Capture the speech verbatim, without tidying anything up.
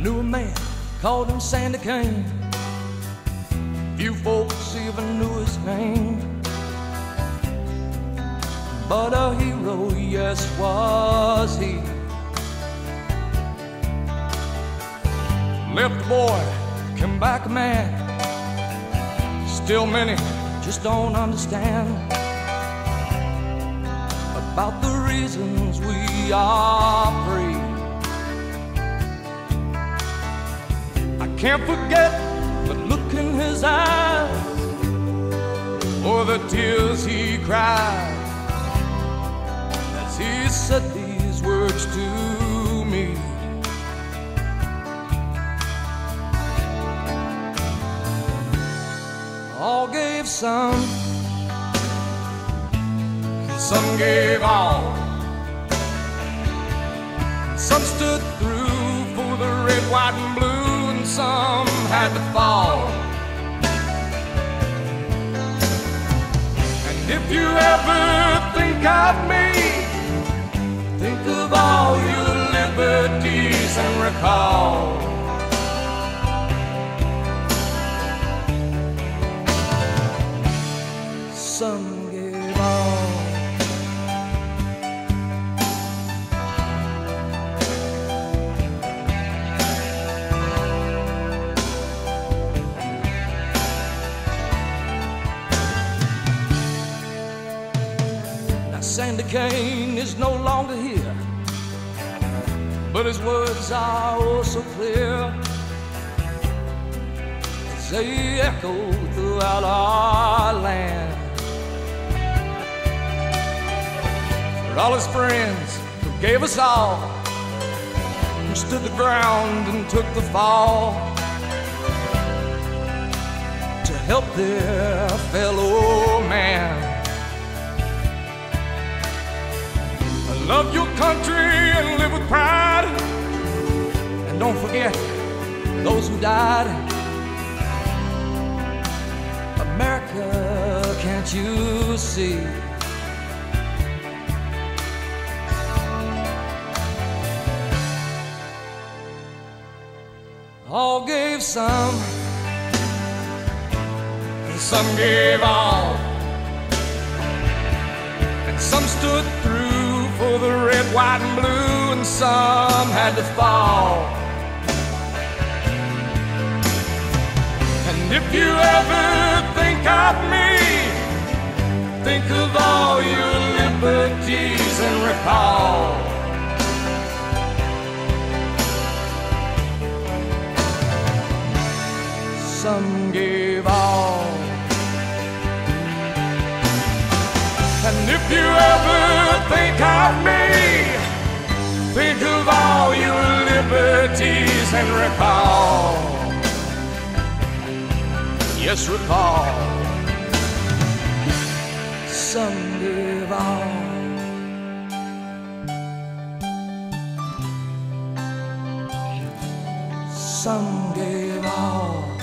knew a man, called him Sandy Kane. Few folks even knew his name, but a hero, yes, was he. Left a boy, came back a man. Still many just don't understand about the reasons we are free. I can't forget the look in his eyes, or the tears he cried as he said these words to me. All gave some, and some gave all. Some stood through for the red, white, and blue, and some had to fall. And if you ever think of me, think of all your liberties and recall some gave all. Now Sandy Kane is no longer here, but his words are oh so clear as they echo throughout our land. For all his friends who gave us all, who stood the ground and took the fall to help their fellow man. Love your country and live with pride, and don't forget those who died. America, can't you see? All gave some, and some gave all, and some stood through for the red, white, and blue, and some had to fall. And if you ever think of me, think of all your liberties and recall some gave all. And if you ever think of me, think of all your liberties and recall, yes, recall some gave all. Some gave all.